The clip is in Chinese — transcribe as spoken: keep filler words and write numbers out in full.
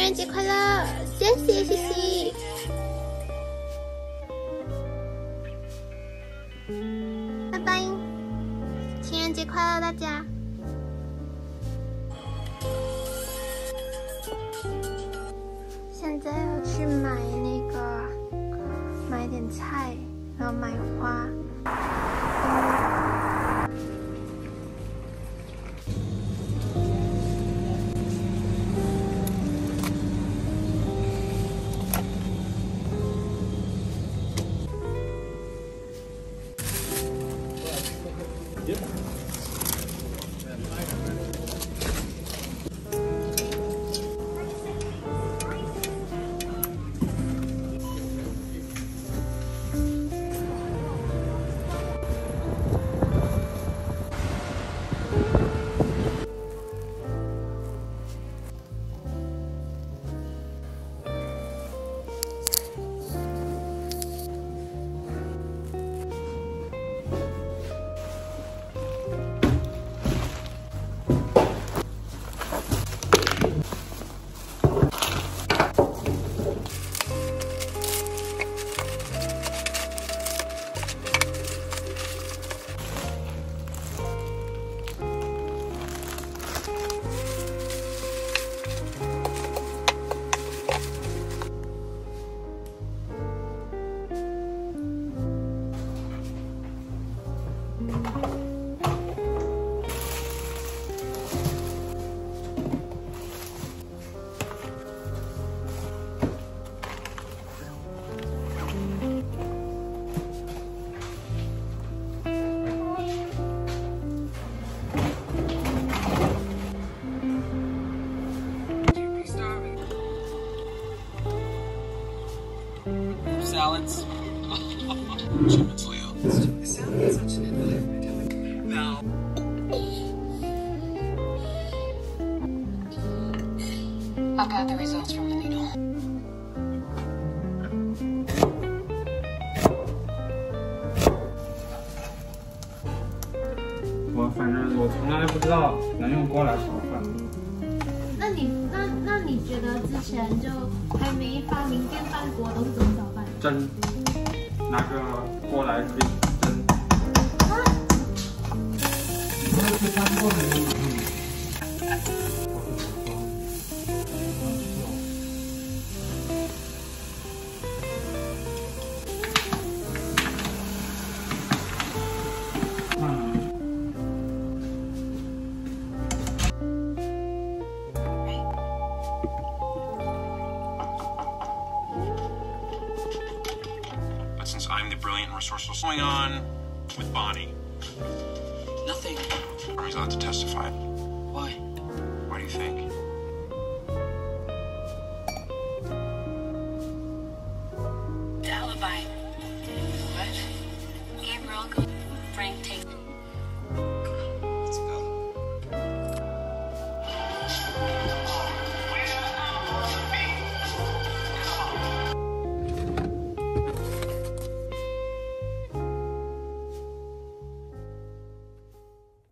人节快乐！谢谢西西。拜拜，情人节快乐，大家！现在要去买那个，买点菜，然后买花。嗯 Salads. Achievements, Leo. It sounds such an invite. Now. I've got the results from the needle. 我反正我从来不知道能用锅来炒饭。 那你那那你觉得之前就还没发明电饭锅都是怎么炒饭？ 蒸，拿个锅来可以蒸。 啊？ 你没有去餐过没有？ But since I'm the brilliant and resourceful, what's going on with Bonnie? Nothing. Are we allowed to testify? Why? What do you think?